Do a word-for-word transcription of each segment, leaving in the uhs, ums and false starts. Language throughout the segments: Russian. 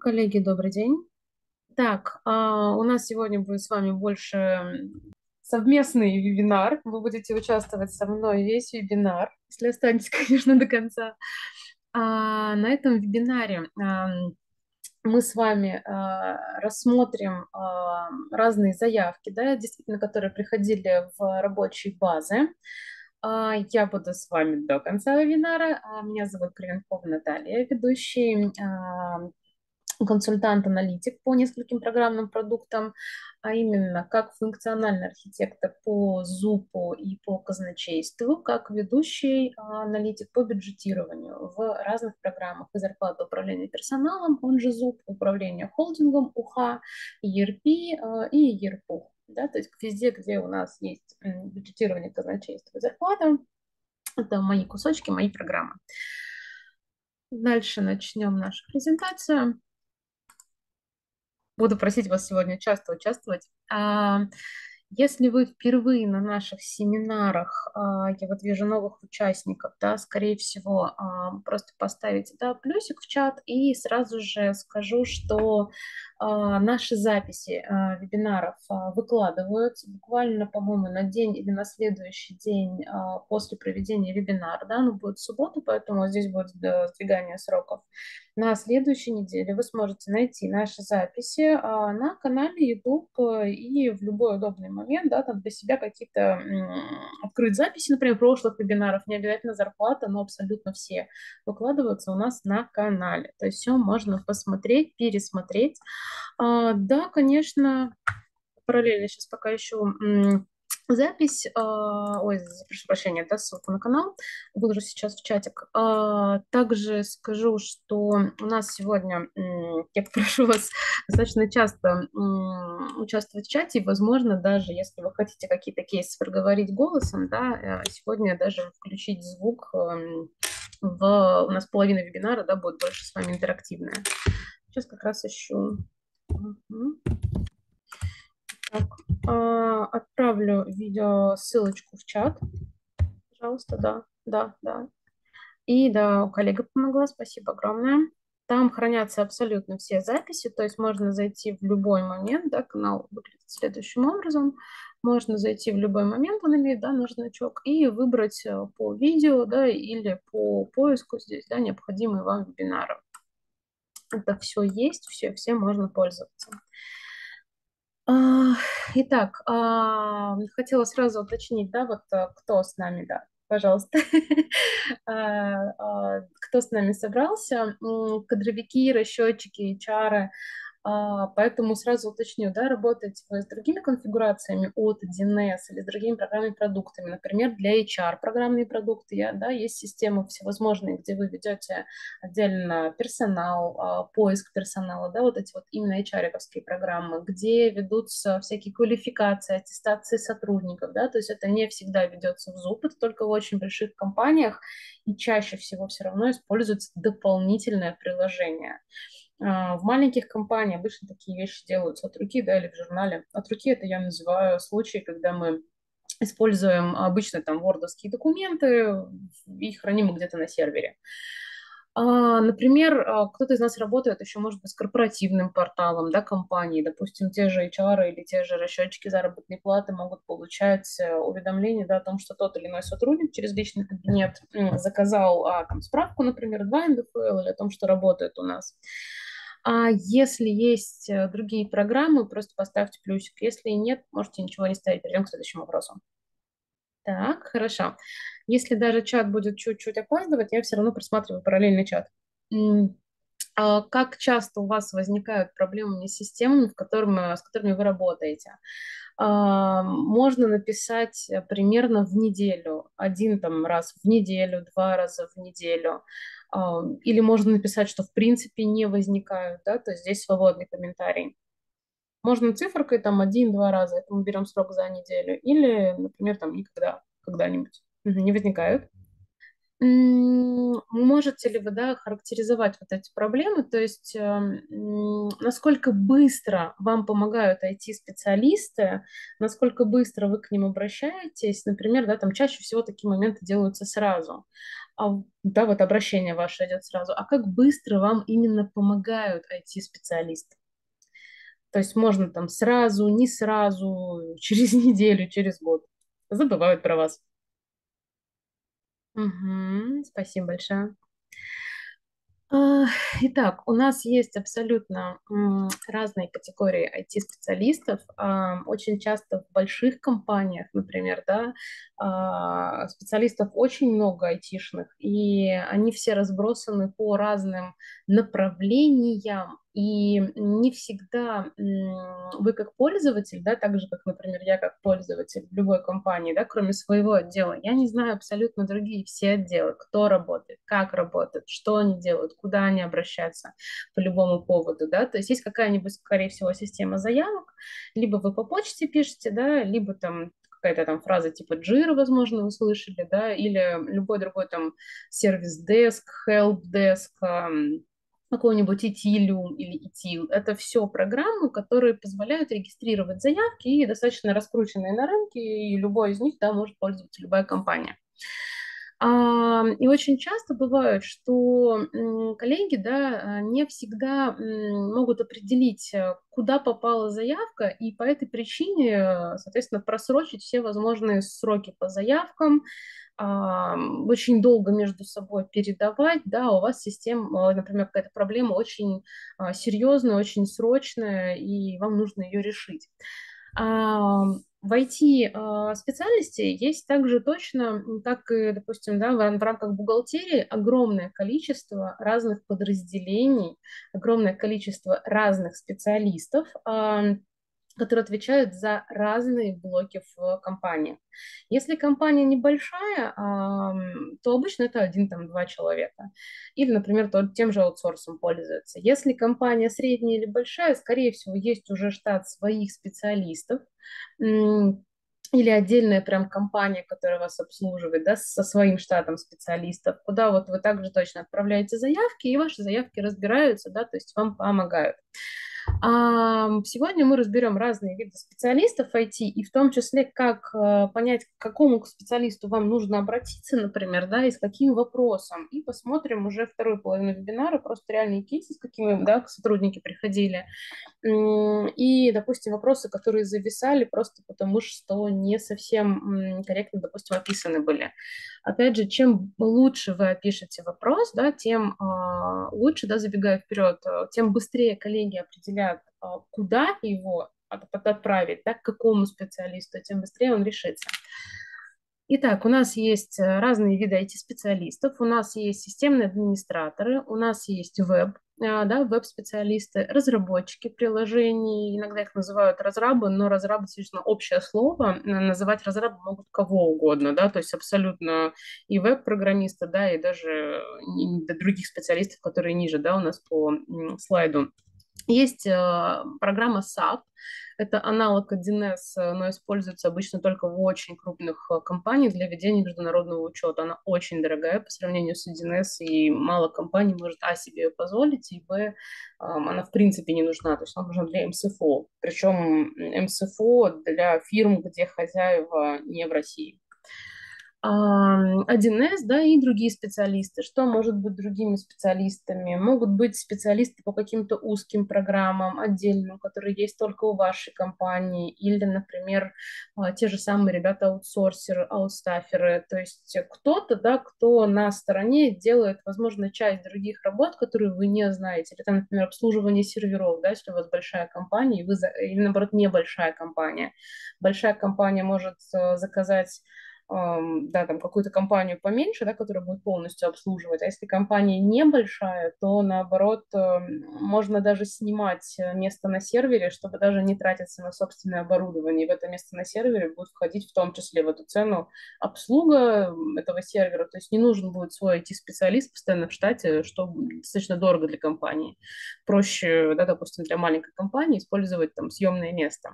Коллеги, добрый день. Так, а, у нас сегодня будет с вами больше м, совместный вебинар. Вы будете участвовать со мной весь вебинар, если останетесь, конечно, до конца. А, на этом вебинаре ам, мы с вами а, рассмотрим а, разные заявки, да, действительно, которые приходили в рабочие базы. А, Я буду с вами до конца вебинара. А, Меня зовут Кривенкова Наталья, ведущий а, консультант-аналитик по нескольким программным продуктам, а именно как функциональный архитектор по зупу и по казначейству, как ведущий а, аналитик по бюджетированию в разных программах и зарплата управления персоналом, он же зуп, управление холдингом, УХА, и эр пи а, и и эр пи. Да, то есть везде, где у нас есть м, бюджетирование, казначейство и зарплата, это мои кусочки, мои программы. Дальше начнем нашу презентацию. Буду просить вас сегодня часто участвовать. А, Если вы впервые на наших семинарах, а, я вот вижу новых участников, да, скорее всего, а, просто поставите, да, плюсик в чат и сразу же скажу, что а, наши записи а, вебинаров а, выкладываются буквально, по-моему, на день или на следующий день а, после проведения вебинара, да, ну, будет в субботу, поэтому здесь будет э, сдвигание сроков. На следующей неделе вы сможете найти наши записи а, на канале YouTube э, и в любой удобный момент, да, там для себя какие-то м, открыть записи, например, прошлых вебинаров, не обязательно зарплата, но абсолютно все выкладываются у нас на канале. То есть все можно посмотреть, пересмотреть. А, да, конечно, параллельно сейчас пока ищу м, запись, а, ой, прошу прощения, да, ссылку на канал выложу сейчас в чатик. А, также скажу, что у нас сегодня, м, я попрошу вас достаточно часто м, участвовать в чате, и, возможно, даже если вы хотите какие-то кейсы проговорить голосом, да, э, сегодня даже включить звук эм, в... У нас половина вебинара, да, будет больше с вами интерактивная. Сейчас как раз ищу. Мгм. Так, а, отправлю видео ссылочку в чат, пожалуйста, да, да, да. И да, коллега помогла, спасибо огромное. Там хранятся абсолютно все записи, то есть можно зайти в любой момент, да, канал выглядит следующим образом. Можно зайти в любой момент, он имеет, да, наш значок, и выбрать э, по видео, да, или по поиску здесь, да, необходимые вам вебинары. Это все есть, все, все можно пользоваться. А, Итак, а, хотела сразу уточнить, да, вот а, кто с нами, да, пожалуйста, А, а, кто с нами собрался, М, кадровики, расчетчики, эйч ар, а, поэтому сразу уточню, да, работаете вы с другими конфигурациями от ди эн эс или с другими программными продуктами, например, для эйч ар программные продукты, я, да, есть системы всевозможные, где вы ведете отдельно персонал, а, поиск персонала, да, вот эти вот именно эйч ар-овские программы, где ведутся всякие квалификации, аттестации сотрудников, да, то есть это не всегда ведется в зуп, это только в очень больших компаниях, и чаще всего все равно используется дополнительное приложение. А, В маленьких компаниях обычно такие вещи делаются от руки, да, или в журнале. От руки это я называю случаи, когда мы используем обычно там вордовские документы и храним их где-то на сервере. А, Например, а, кто-то из нас работает еще, может быть, с корпоративным порталом, да, компании, допустим, те же эйч ар или те же расчетчики заработной платы могут получать э, уведомления, да, о том, что тот или иной сотрудник через личный кабинет м, заказал а, там, справку, например, два эн дэ эф эл или о том, что работает у нас. А если есть э, другие программы, просто поставьте плюсик. Если нет, можете ничего не ставить. Перейдем к следующему вопросу. Так, хорошо. Если даже чат будет чуть-чуть опаздывать, я все равно просматриваю параллельный чат. М, а Как часто у вас возникают проблемы с системами, в которыми, с которыми вы работаете? А, Можно написать э, примерно в неделю, один там раз в неделю, два раза в неделю. А, Или можно написать, что в принципе не возникают, да, то есть здесь свободный комментарий. Можно цифркой там один-два раза, это мы берем срок за неделю. Или, например, там никогда, когда-нибудь. Мгм, не возникают. М, Можете ли вы, да, характеризовать вот эти проблемы, то есть эм, м, насколько быстро вам помогают ай ти-специалисты, насколько быстро вы к ним обращаетесь, например, да, там чаще всего такие моменты делаются сразу. а, да, вот обращение ваше идет сразу, а как быстро вам именно помогают I T-специалисты? То есть можно там сразу, не сразу, через неделю, через год. Забывают про вас. Мгм. Спасибо большое. А, Итак, у нас есть абсолютно м, разные категории I T-специалистов. А, Очень часто в больших компаниях, например, да, а, специалистов очень много айтишных, и они все разбросаны по разным направлениям. И не всегда м, вы как пользователь, да, так же, как, например, я как пользователь в любой компании, да, кроме своего отдела, я не знаю абсолютно другие все отделы, кто работает, как работает, что они делают, куда они обращаются по любому поводу, да, то есть есть какая-нибудь, скорее всего, система заявок, либо вы по почте пишете, да, либо там какая-то там фраза типа Jira, возможно, вы слышали, да, или любой другой там сервис-деск, help-деск, какой-нибудь Итилиум или Итил. Это все программы, которые позволяют регистрировать заявки и достаточно раскрученные на рынке, и любой из них, да, может пользоваться любая компания. А, И очень часто бывает, что м, коллеги, да, а, не всегда м, могут определить, э, куда попала заявка, и по этой причине, э, соответственно, просрочить все возможные сроки по заявкам, а, очень долго между собой передавать, да, у вас система, э, например, какая-то проблема очень а, серьезная, очень срочная, и вам нужно ее решить. А, В I T-специальности есть также точно, м, как и, допустим, да, в рам- в рамках бухгалтерии огромное количество разных подразделений, огромное количество разных специалистов, а, которые отвечают за разные блоки в компании. Если компания небольшая, ам, то обычно это один, там, два человека. Или, например, тот, тем же аутсорсом пользуются. Если компания средняя или большая, скорее всего, есть уже штат своих специалистов, м, или отдельная прям компания, которая вас обслуживает, да, со своим штатом специалистов, куда вот вы также точно отправляете заявки, и ваши заявки разбираются, да, то есть вам помогают. А, Сегодня мы разберем разные виды специалистов I T, и в том числе, как э, понять, к какому специалисту вам нужно обратиться, например, да, и с каким вопросом. И посмотрим уже вторую половину вебинара, просто реальные кейсы, с какими, да, сотрудники приходили. М, И, допустим, вопросы, которые зависали просто потому, что не совсем м, корректно, допустим, описаны были. Опять же, чем лучше вы опишете вопрос, да, тем а, лучше, да, забегая вперед, а, тем быстрее коллеги определят, а, куда его от- от- отправить, да, к какому специалисту, тем быстрее он решится. Итак, у нас есть э, разные виды I T-специалистов, у нас есть системные администраторы, у нас есть веб, а, да, веб-специалисты, разработчики приложений, иногда их называют разрабы, но разрабы действительно общее слово, Н- называть разрабы могут кого угодно, да, то есть абсолютно и веб-программисты, да, и даже и до других специалистов, которые ниже, да, у нас по м, слайду. Есть э, программа сап, это аналог один эс, э, но используется обычно только в очень крупных э, компаниях для ведения международного учета. Она очень дорогая по сравнению с один эс, и мало компаний может, а, себе ее позволить, и, б, эм, она в принципе не нужна, то есть она нужна для эм эс эф о. Причем эм эс эф о для фирм, где хозяева не в России. А, один эс, да, и другие специалисты. Что может быть другими специалистами? Могут быть специалисты по каким-то узким программам отдельным, которые есть только у вашей компании, или, например, а, те же самые ребята-аутсорсеры, аутстаферы, то есть кто-то, да, кто на стороне делает, возможно, часть других работ, которые вы не знаете, или, там, например, обслуживание серверов, да, если у вас большая компания, и вы, за- или, наоборот, небольшая компания. Большая компания может э, заказать ам, да, там какую-то компанию поменьше, да, которая будет полностью обслуживать. А если компания небольшая, то наоборот эм, можно даже снимать э, место на сервере, чтобы даже не тратиться на собственное оборудование. И в это место на сервере будет входить в том числе в эту цену обслуга м, этого сервера. То есть не нужен будет свой I T-специалист постоянно в штате, что достаточно дорого для компании. Проще, да, допустим, для маленькой компании использовать там съемное место.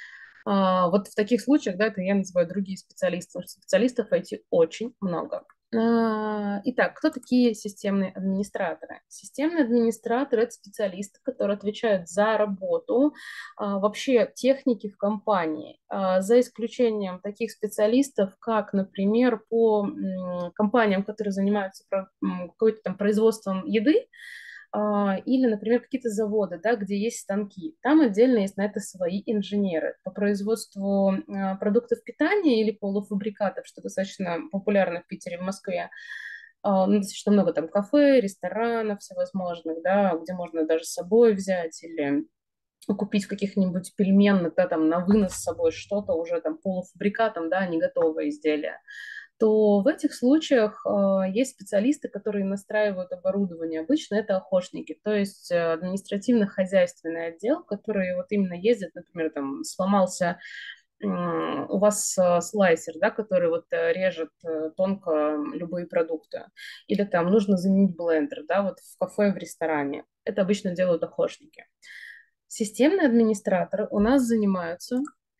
А, вот в таких случаях, да, это я называю другие специалисты, потому что специалистов I T очень много. А, Итак, кто такие системные администраторы? Системные администраторы — это специалисты, которые отвечают за работу а, вообще техники в компании, а, за исключением таких специалистов, как, например, по м, компаниям, которые занимаются про- м, какой-то там производством еды, а, или, например, какие-то заводы, да, где есть станки. Там отдельно есть на это свои инженеры. По производству а, продуктов питания или полуфабрикатов, что достаточно популярно в Питере, в Москве, а, ну, достаточно много там кафе, ресторанов всевозможных, да, где можно даже с собой взять или купить в каких-нибудь пельменных, да, там на вынос с собой что-то уже там полуфабрикатом, да, не готовое изделие, то в этих случаях э, есть специалисты, которые настраивают оборудование. Обычно это охотники, то есть э, административно-хозяйственный отдел, который вот именно ездит, например, там сломался м, у вас э, слайсер, да, который вот э, режет э, тонко любые продукты, или там нужно заменить блендер, да, вот в кафе, в ресторане. Это обычно делают охотники. Системные администраторы у нас занимаются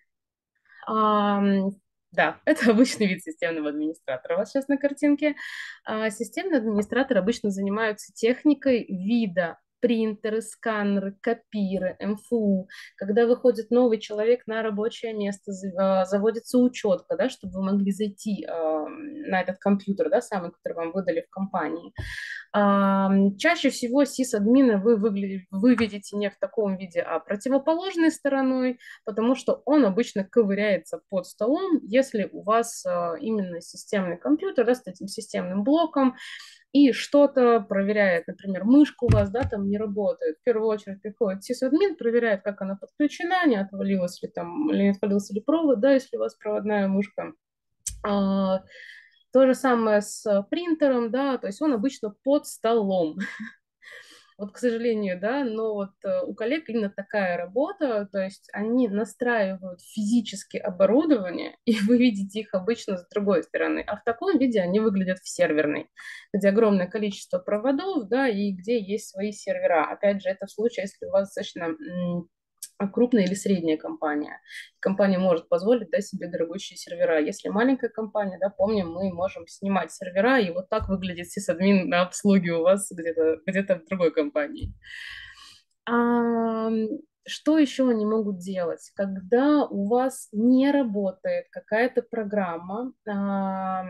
Ам, да, это обычный вид системного администратора. У вас сейчас на картинке. А, Системные администраторы обычно занимаются техникой вида принтеры, сканеры, копиры, эм эф у. Когда выходит новый человек на рабочее место, за- а, заводится учетка, да, чтобы вы могли зайти а, на этот компьютер, да, самый, который вам выдали в компании. Ам, Чаще всего сисадмина вы выгля- вы видите не в таком виде, а противоположной стороной, потому что он обычно ковыряется под столом, если у вас а, именно системный компьютер, да, с этим системным блоком, и что-то проверяет, например, мышка у вас, да, там не работает. В первую очередь приходит сисадмин, проверяет, как она подключена, не отвалилась ли там, или не отвалился ли провод, да, если у вас проводная мышка. А, То же самое с принтером, да, то есть он обычно под столом. Вот, к сожалению, да, но вот э, у коллег именно такая работа, то есть они настраивают физически оборудование, и вы видите их обычно с другой стороны, а в таком виде они выглядят в серверной, где огромное количество проводов, да, и где есть свои сервера. Опять же, это в случае, если у вас достаточно м, крупная или средняя компания. Компания может позволить, да, себе дорогущие сервера. Если маленькая компания, да, помним, мы можем снимать сервера, и вот так выглядит сисадмин на обслуге у вас где-то где в другой компании. А, что еще они могут делать? Когда у вас не работает какая-то программа, а,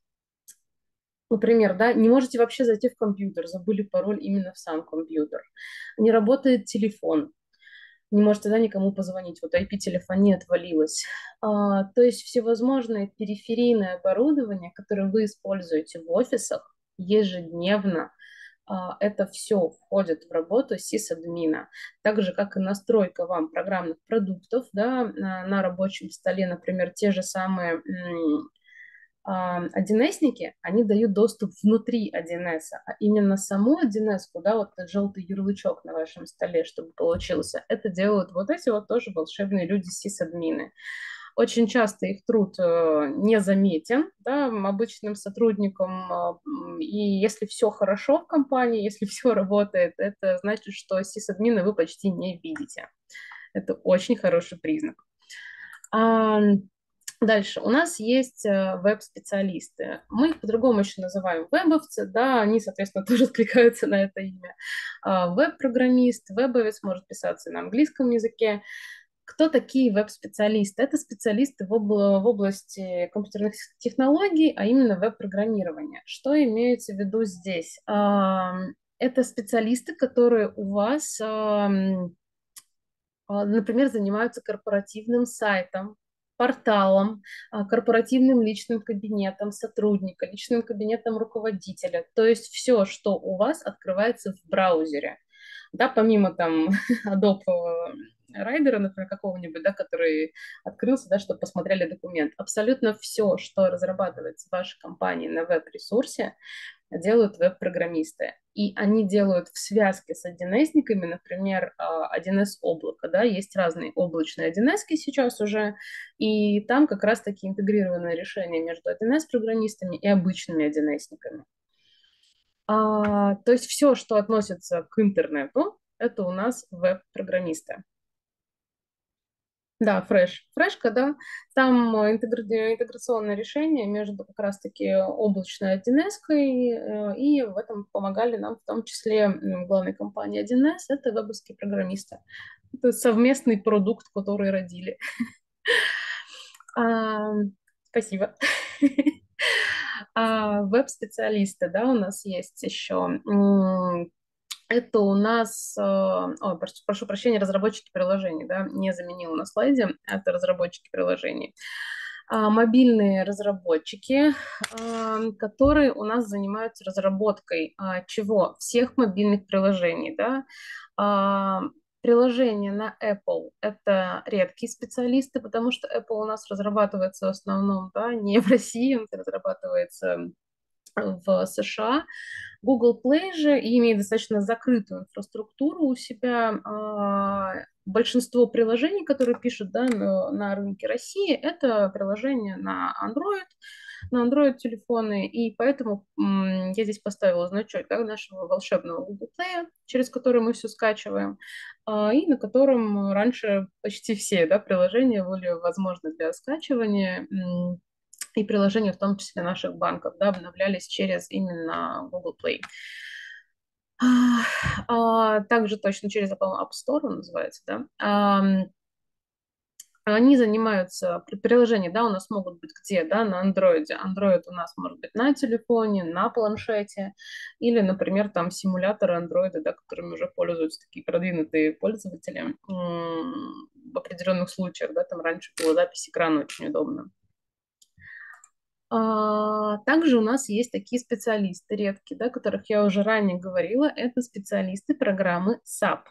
например, да, не можете вообще зайти в компьютер, забыли пароль именно в сам компьютер, не работает телефон, не может тогда никому позвонить. Вот ай пи-телефония отвалилась. А, то есть всевозможное периферийное оборудование, которое вы используете в офисах ежедневно, а, это все входит в работу сисадмина. Так же, как и настройка вам программных продуктов, да, на, на рабочем столе, например, те же самые а, один эсники, они дают доступ внутри один эс, а именно саму один эс, да, вот этот желтый ярлычок на вашем столе, чтобы получился, это делают вот эти вот тоже волшебные люди сисадмины. Очень часто их труд э, не заметен, да, обычным сотрудникам, э, и если все хорошо в компании, если все работает, это значит, что сисадмина вы почти не видите. Это очень хороший признак. А, Дальше. У нас есть э, веб-специалисты. Мы их по-другому еще называем вебовцы, да, они, соответственно, тоже откликаются на это имя. А, Веб-программист, вебовец может писаться на английском языке. Кто такие веб-специалисты? Это специалисты в, обла- в области компьютерных технологий, а именно веб-программирования. Что имеется в виду здесь? А, Это специалисты, которые у вас, ам, а, например, занимаются корпоративным сайтом, порталом, а, корпоративным личным кабинетом сотрудника, личным кабинетом руководителя. То есть все, что у вас открывается в браузере. Да, помимо там Adobe Райдера, например, какого-нибудь, да, который открылся, да, чтобы посмотрели документ. Абсолютно все, что разрабатывается в вашей компании на веб-ресурсе, делают веб-программисты. И они делают в связке с один эсниками, например, а, один эс облако, да, есть разные облачные один эс сейчас уже, и там как раз-таки интегрированное решение между один эс-программистами и обычными один эсниками. А, то есть все, что относится к интернету, это у нас веб-программисты. Да, фреш. Фрешка, да, там э, интегра- интеграционное решение между как раз-таки облачной один эс, э, и в этом помогали нам в том числе м, главной компании один эс, это вебовские программисты. Это совместный продукт, который родили. А, спасибо. А, веб-специалисты, да, у нас есть еще. М, Это у нас, э, ой, прошу, прошу прощения, разработчики приложений, да, не заменила на слайде, это разработчики приложений. А, мобильные разработчики, а, которые у нас занимаются разработкой а, чего? Всех мобильных приложений, да. А, приложения на Apple — это редкие специалисты, потому что Apple у нас разрабатывается в основном, да, не в России, он разрабатывается в США. Google Play же имеет достаточно закрытую инфраструктуру у себя. А, Большинство приложений, которые пишут, да, на, на рынке России, это приложения на Android, на Android телефоны, и поэтому м, я здесь поставила значок, да, нашего волшебного Google Play, через который мы все скачиваем, а, и на котором раньше почти все, да, приложения были возможны для скачивания. М, и приложения, в том числе наших банков, да, обновлялись через именно Google Play. А, а, также точно через App Store он называется, да. Ам, они занимаются, при- приложения, да, у нас могут быть где, да, на Android. Android у нас может быть на телефоне, на планшете, или, например, там симуляторы Android, да, которыми уже пользуются такие продвинутые пользователи м, в определенных случаях, да, там раньше была запись экрана очень удобно. А, Также у нас есть такие специалисты редкие, да, о которых я уже ранее говорила. Это специалисты программы сап.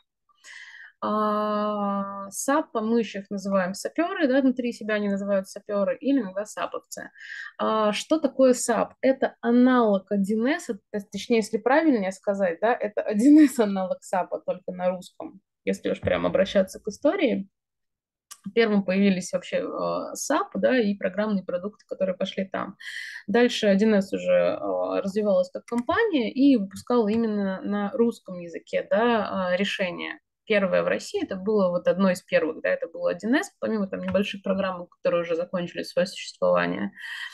А, сап, мы еще их называем саперы, да, внутри себя они называют саперы, или иногда саповцы. А, что такое сап? Это аналог один эс, то есть, точнее, если правильнее сказать, да, это один эс аналог сапа, только на русском, если уж прям обращаться к истории. Первым появились вообще э, сап, да, и программные продукты, которые пошли там. Дальше один эс уже э, развивалась как компания и выпускала именно на русском языке, да, э, решения. Первое в России, это было вот одно из первых, да, это был один эс, помимо там небольших программ, которые уже закончили свое существование.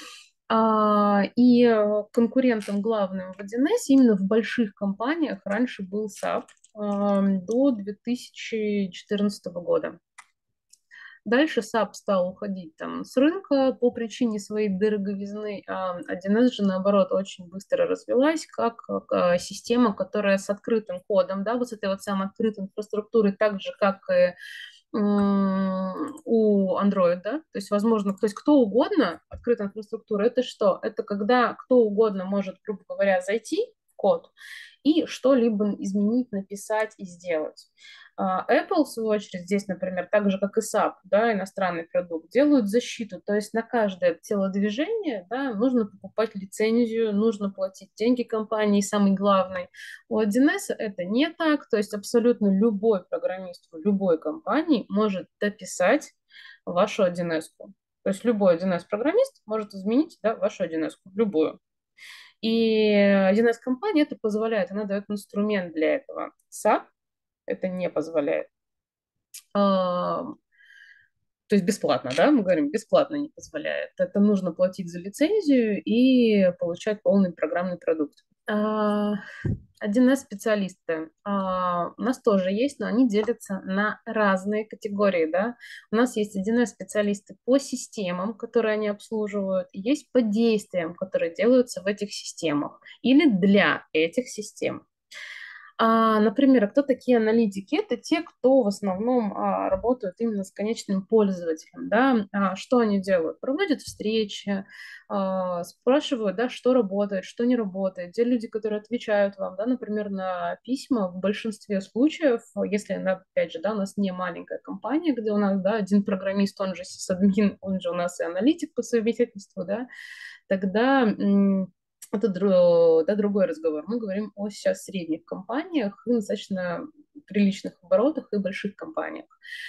А, и э, конкурентом главным в один эс именно в больших компаниях раньше был сап э, до две тысячи четырнадцатого года. Дальше сап стал уходить там с рынка по причине своей дороговизны, а один эс же, наоборот, очень быстро развилась как, как а, система, которая с открытым кодом, да, вот с этой вот самой открытой инфраструктурой, так же, как и м, у Android, да, то есть, возможно, то есть кто угодно, открытая инфраструктура, это что? Это когда кто угодно может, грубо говоря, зайти в код и что-либо изменить, написать и сделать. А Apple, в свою очередь, здесь, например, так же, как и сап, да, иностранный продукт, делают защиту. То есть на каждое телодвижение, да, нужно покупать лицензию, нужно платить деньги компании, самый главный. У один эс это не так, то есть абсолютно любой программист в любой компании может дописать вашу один эс. То есть любой один эс-программист может изменить, да, вашу один эс, любую. И один эс-компания это позволяет, она дает инструмент для этого. сап это не позволяет. А, то есть бесплатно, да, мы говорим, бесплатно не позволяет. Это нужно платить за лицензию и получать полный программный продукт. А, один эс-специалисты а, у нас тоже есть, но они делятся на разные категории, да. У нас есть один эс-специалисты по системам, которые они обслуживают, и есть по действиям, которые делаются в этих системах или для этих систем. А, например, а кто такие аналитики? Это те, кто в основном а, работают именно с конечным пользователем, да. А, что они делают? Проводят встречи, а, спрашивают, да, что работает, что не работает. Те люди, которые отвечают вам, да, например, на письма, в большинстве случаев, если, да, опять же, да, у нас не маленькая компания, где у нас, да, один программист, он же сисадмин, он же у нас и аналитик по совместительству, да, тогда м, это дру- да, другой разговор. Мы говорим о сейчас средних компаниях и достаточно приличных оборотах и больших компаниях.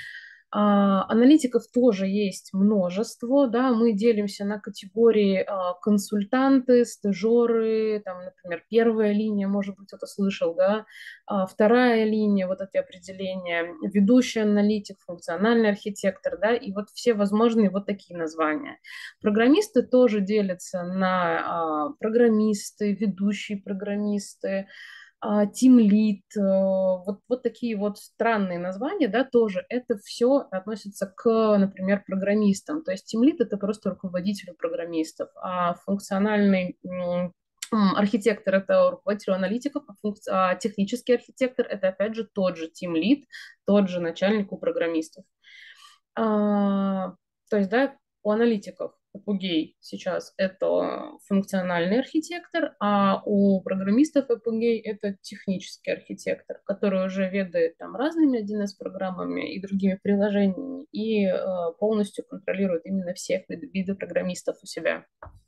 А, аналитиков тоже есть множество, да, мы делимся на категории а, консультанты, стажеры, там, например, первая линия, может быть, кто-то слышал, да, а, вторая линия, вот эти определения, ведущий аналитик, функциональный архитектор, да, и вот все возможные вот такие названия. Программисты тоже делятся на а, программисты, ведущие программисты, Team Lead, вот, вот такие вот странные названия, да, тоже это все относится к, например, программистам. То есть Team Lead — это просто руководитель программистов, а функциональный м, архитектор — это руководитель аналитиков, а, функци... а технический архитектор — это, опять же, тот же Team Lead, тот же начальник у программистов. А, то есть, да, у аналитиков Apogee сейчас это функциональный архитектор, а у программистов Apogee это технический архитектор, который уже ведает там разными один эс программами и другими приложениями и э, полностью контролирует именно всех вид- видов программистов у себя.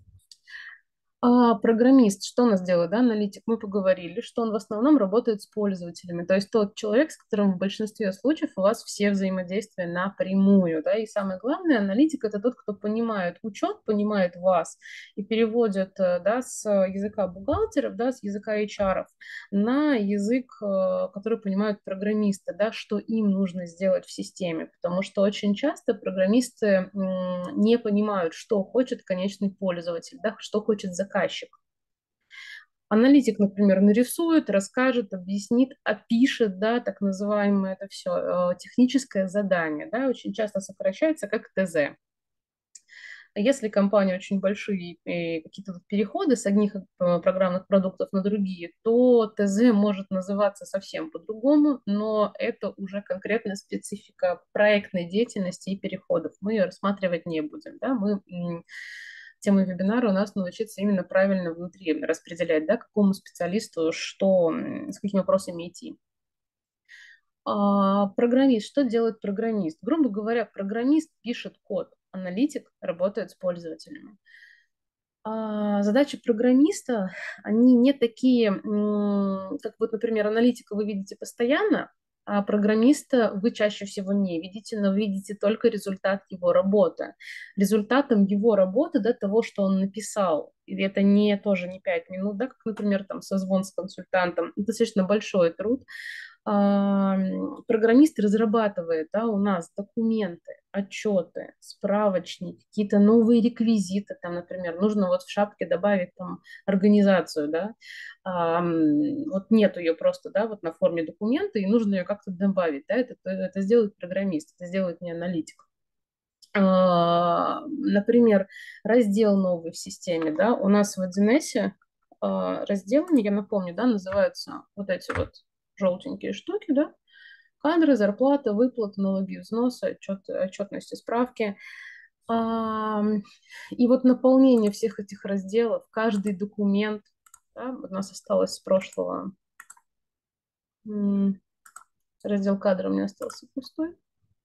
А программист, что у нас делает, да, аналитик? Мы поговорили, что он в основном работает с пользователями, то есть тот человек, с которым в большинстве случаев у вас все взаимодействия напрямую, да, и самое главное, аналитик — это тот, кто понимает учет, понимает вас и переводит, э, да, с языка бухгалтеров, да, с языка эйч ар на язык, э, который понимают программисты, да, что им нужно сделать в системе, потому что очень часто программисты м, не понимают, что хочет конечный пользователь, да, что хочет заказчик. Аналитик, например, нарисует, расскажет, объяснит, опишет, да, так называемое это все техническое задание, да, очень часто сокращается как тэ зэ. Если компания очень большие и какие-то переходы с одних э, программных продуктов на другие, то тэ зэ может называться совсем по-другому, но это уже конкретная специфика проектной деятельности и переходов. Мы ее рассматривать не будем. Да? Мы, тема вебинара у нас научиться именно правильно внутри распределять, да, какому специалисту что, с какими вопросами идти. А, программист. Что делает программист? Грубо говоря, программист пишет код, аналитик работает с пользователями. А, задачи программиста, они не такие, как вот, например, аналитика вы видите постоянно, а программиста вы чаще всего не видите, но видите только результат его работы. Результатом его работы, да, того, что он написал, и это не тоже не пять минут, да, как, например, там созвон с консультантом, это достаточно большой труд, а, программист разрабатывает, да, у нас документы, отчеты, справочники, какие-то новые реквизиты, там, например, нужно вот в шапке добавить там организацию, да, а, вот нет ее просто, да, вот на форме документа, и нужно ее как-то добавить, да, это, это сделает программист, это сделает не аналитик. А, например, раздел новый в системе, да, у нас в один эс а, разделами, я напомню, да, называются вот эти вот желтенькие штуки, да, кадры, зарплата, выплаты, налоги, взносы, отчет, отчетности, справки. А, и вот наполнение всех этих разделов, каждый документ, да, у нас осталось с прошлого, раздел кадра у меня остался пустой,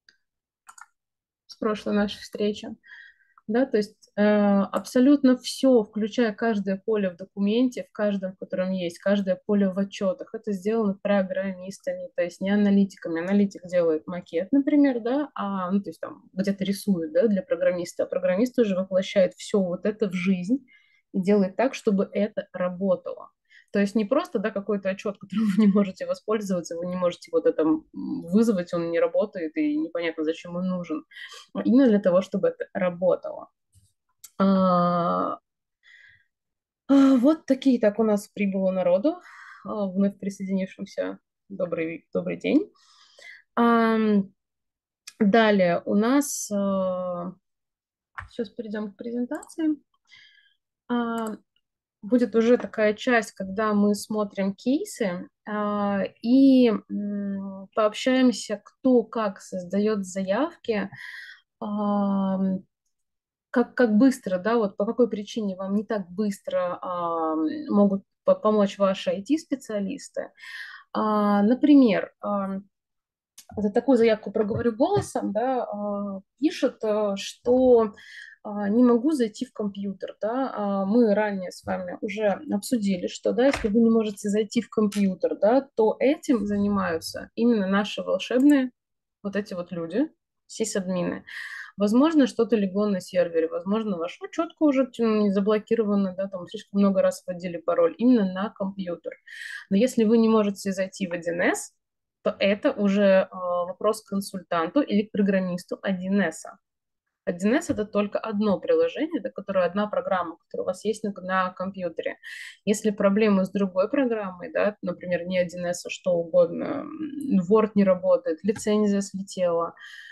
с прошлой нашей встречи. Да, то есть э, абсолютно все, включая каждое поле в документе, в каждом, в котором есть, каждое поле в отчетах, это сделано программистами, то есть не аналитиками. Аналитик делает макет, например, да, а, ну, то есть там где-то рисует, да, для программиста, а программист уже воплощает все вот это в жизнь и делает так, чтобы это работало. То есть не просто, да, какой-то отчет, которым вы не можете воспользоваться, вы не можете вот это вызвать, он не работает, и непонятно, зачем он нужен. А именно для того, чтобы это работало. А, а, вот такие так у нас прибыло народу, а, вновь присоединившимся. Добрый, добрый день. А, далее у нас, а, сейчас перейдем к презентации. А, будет уже такая часть, когда мы смотрим кейсы а, и м, пообщаемся, кто как создает заявки, а, как, как быстро, да, вот по какой причине вам не так быстро а, могут по- помочь ваши ай ти-специалисты. А, например, а, за такую заявку проговорю голосом, да, а, пишет, а, что а, не могу зайти в компьютер, да, а, мы ранее с вами уже обсудили, что, да, если вы не можете зайти в компьютер, да, то этим занимаются именно наши волшебные вот эти вот люди, сисадмины. Возможно, что-то легло на сервере, возможно, ваша учетка уже не заблокирована, да, там слишком много раз вводили пароль именно на компьютер. Но если вы не можете зайти в один эс, то это уже э, вопрос к консультанту или к программисту один эс. один эс это только одно приложение, это которое одна программа, которая у вас есть на, на компьютере. Если проблемы с другой программой, да, например, не один эс, а что угодно, Word не работает, лицензия слетела,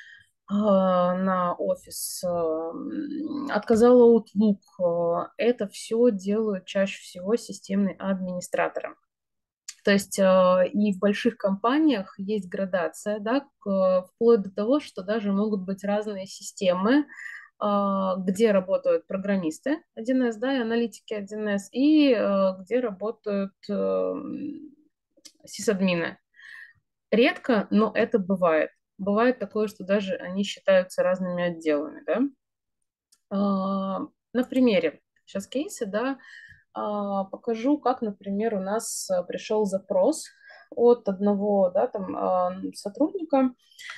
на офис, отказала Outlook. Это все делают чаще всего системные администраторы. То есть и в больших компаниях есть градация, да, вплоть до того, что даже могут быть разные системы, где работают программисты один эс, да, и аналитики один эс, и где работают сисадмины. Редко, но это бывает. Бывает такое, что даже они считаются разными отделами, да. А, на примере сейчас кейсы, да, а, покажу, как, например, у нас а, пришел запрос от одного, да, там, а, сотрудника.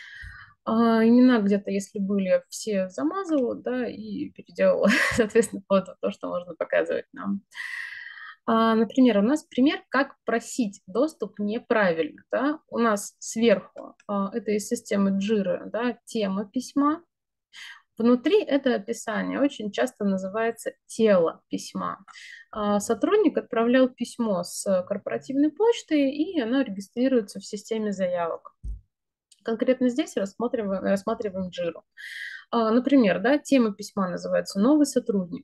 А, имена где-то, если были, все замазывала, да, и переделала, соответственно, вот то, что можно показывать нам. А, например, у нас пример, как просить доступ неправильно. Да? У нас сверху, а, это из системы Jira, да, тема письма. Внутри это описание очень часто называется тело письма. А, сотрудник отправлял письмо с корпоративной почты, и оно регистрируется в системе заявок. Конкретно здесь рассматриваем, рассматриваем Jira. А, например, да, тема письма называется «Новый сотрудник».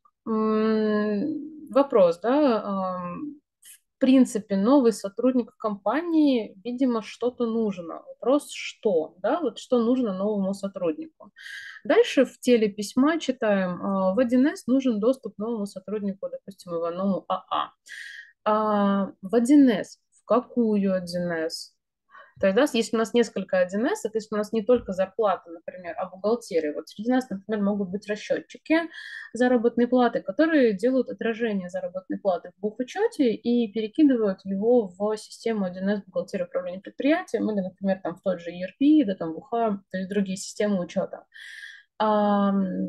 М, Вопрос, да, ам, в принципе, новый сотрудник в компании, видимо, что-то нужно. Вопрос, что, да, вот что нужно новому сотруднику. Дальше в теле письма читаем, а, в один эс нужен доступ новому сотруднику, допустим, Иванову АА. А, в один эс, в какую один эс? То есть, да, если у нас несколько один эс, то есть у нас не только зарплата, например, а бухгалтерия. Вот среди нас, например, могут быть расчетчики заработной платы, которые делают отражение заработной платы в бухучете и перекидывают его в систему один эс бухгалтерии управления предприятием или, например, там в тот же и эр пи, да, там в УХА, то есть другие системы учета. А,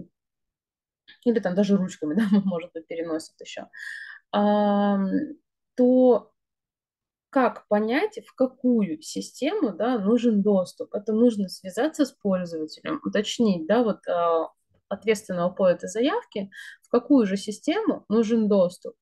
или там даже ручками, да, может быть, переносят еще. А, то как понять, в какую систему, да, нужен доступ? Это нужно связаться с пользователем, уточнить, да, вот э, ответственного по этой заявке, в какую же систему нужен доступ.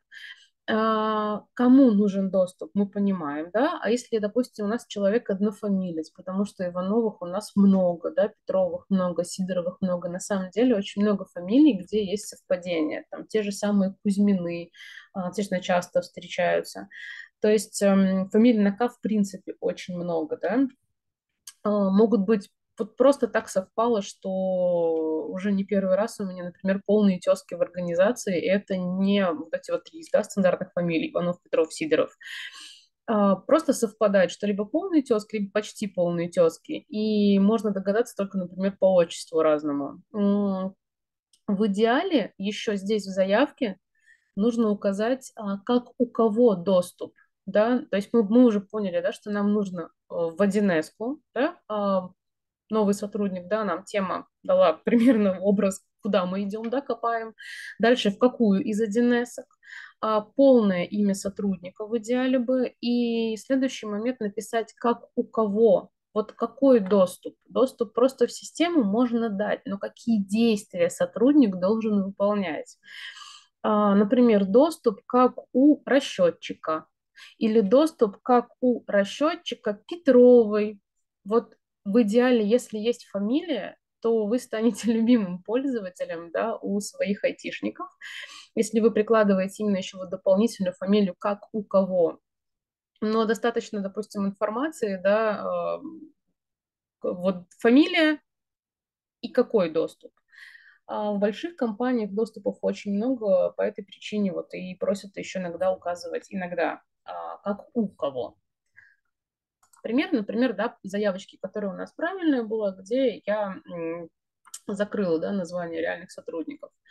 А, кому нужен доступ, мы понимаем, да, а если, допустим, у нас человек однофамилец, потому что Ивановых у нас много, да, Петровых много, Сидоровых много, на самом деле очень много фамилий, где есть совпадения, там те же самые Кузьмины, а, достаточно часто встречаются. То есть эм, фамилий на К в принципе очень много, да. А, могут быть вот просто так совпало, что уже не первый раз у меня, например, полные тезки в организации, и это не вот эти вот три, да, стандартных фамилий, Иванов, Петров, Сидоров. А, просто совпадает, что либо полные тезки, либо почти полные тезки, и можно догадаться только, например, по отчеству разному. М, В идеале еще здесь в заявке нужно указать, а, как у кого доступ, да, то есть мы, мы уже поняли, да, что нам нужно э, в один эс, да, а, новый сотрудник, да, нам тема дала примерно образ, куда мы идем, да, копаем, дальше в какую из один эс, а, полное имя сотрудника в идеале бы, и следующий момент написать, как у кого, вот какой доступ. Доступ просто в систему можно дать, но какие действия сотрудник должен выполнять. А, например, доступ как у расчетчика или доступ как у расчетчика Петровой. Вот в идеале, если есть фамилия, то вы станете любимым пользователем, да, у своих айтишников. Если вы прикладываете именно еще вот дополнительную фамилию, как у кого. Но достаточно, допустим, информации, да, э, вот фамилия и какой доступ. А в больших компаниях доступов очень много, по этой причине вот и просят еще иногда указывать, иногда, а, как у кого. Пример, например, да, заявочки, которая у нас правильная была, где я м, закрыла, да, название реальных сотрудников.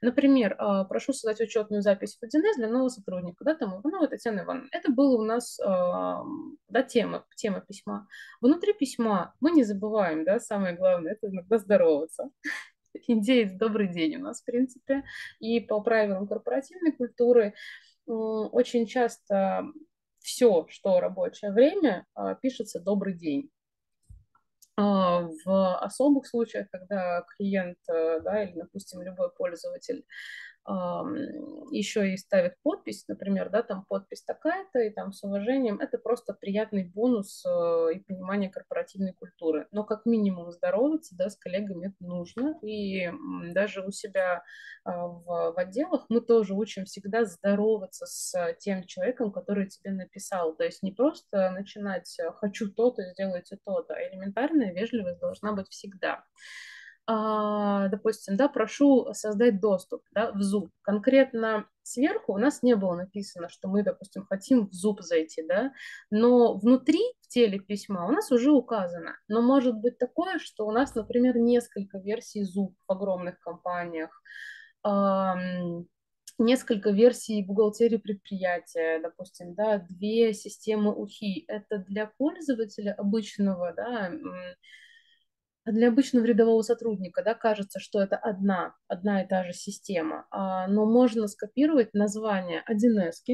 Например, а, прошу создать учетную запись в один эс для нового сотрудника, да, там, Иванова Татьяна Ивановна. Это было у нас, а, да, тема, тема письма. Внутри письма мы не забываем, да, самое главное, это иногда здороваться. Индеец, добрый день у нас, в принципе. И по правилам корпоративной культуры очень часто все, что рабочее время, а, пишется «добрый день». А, В особых случаях, когда клиент, э, да, или, допустим, любой пользователь ам, еще и ставит подпись, например, да, там подпись такая-то, и там с уважением, это просто приятный бонус э, и понимание корпоративной культуры. Но как минимум здороваться, да, с коллегами это нужно. И м, даже у себя а, в, в отделах мы тоже учим всегда здороваться с тем человеком, который тебе написал. То есть не просто начинать э, «хочу то-то, сделайте то-то», а элементарная вежливость должна быть всегда. А, допустим, да, прошу создать доступ, да, в зуб. Конкретно сверху у нас не было написано, что мы, допустим, хотим в зуб зайти, да, но внутри, в теле письма у нас уже указано. Но может быть такое, что у нас, например, несколько версий зуб в огромных компаниях, ам, несколько версий бухгалтерии предприятия, допустим, да, две системы УХИ. Это для пользователя обычного, да, а для обычного рядового сотрудника, да, кажется, что это одна, одна и та же система, а, но можно скопировать название один эс,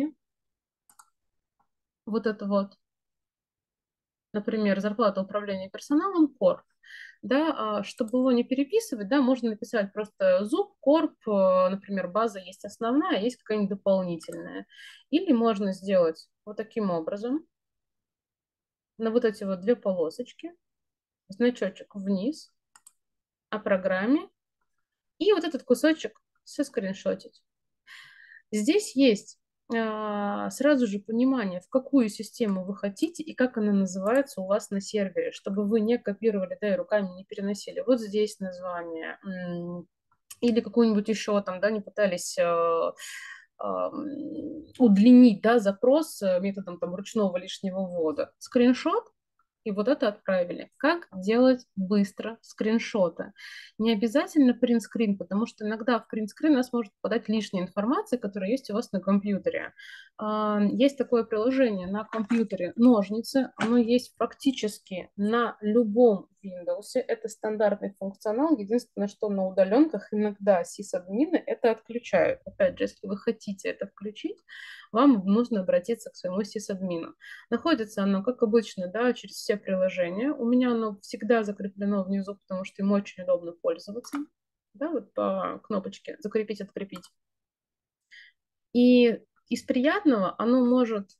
вот это вот, например, зарплата управления персоналом, корп, да, а, чтобы его не переписывать, да, можно написать просто зуб, корп, э, например, база есть основная, а есть какая-нибудь дополнительная. Или можно сделать вот таким образом, на вот эти вот две полосочки, значочек вниз, о программе, и вот этот кусочек соскриншотить. Здесь есть а, сразу же понимание, в какую систему вы хотите и как она называется у вас на сервере, чтобы вы не копировали, да, и руками не переносили. Вот здесь название. Или какую-нибудь еще там, да, не пытались э, э, удлинить, да, запрос э, методом там ручного лишнего ввода. Скриншот, и вот это отправили. Как делать быстро скриншоты? Не обязательно принтскрин, потому что иногда в принтскрин у нас может попадать лишняя информация, которая есть у вас на компьютере. А, Есть такое приложение на компьютере «Ножницы». Оно есть практически на любом Windows. Это стандартный функционал. Единственное, что на удаленках иногда сисадмины это отключают. Опять же, если вы хотите это включить, вам нужно обратиться к своему сисадмину. Находится оно, как обычно, да, через все приложения. У меня оно всегда закреплено внизу, потому что им очень удобно пользоваться. Да, вот по кнопочке «Закрепить», «Открепить». И из приятного оно может